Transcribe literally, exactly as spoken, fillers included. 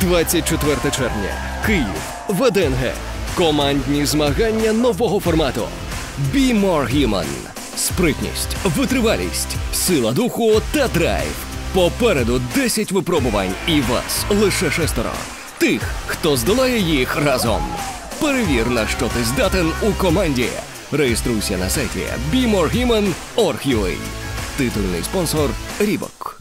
двадцять четверте червня. Київ. ВДНГ. Командні змагання нового формату. Be More Human. Спритність, витривалість, сила духу та драйв. Попереду десять випробувань і вас лише шестеро. Тих, хто здолає їх разом. Перевір, на що ти здатен у команді. Реєструйся на сайті бі мор гюман крапка орг крапка ю а. Титульний спонсор Рібок.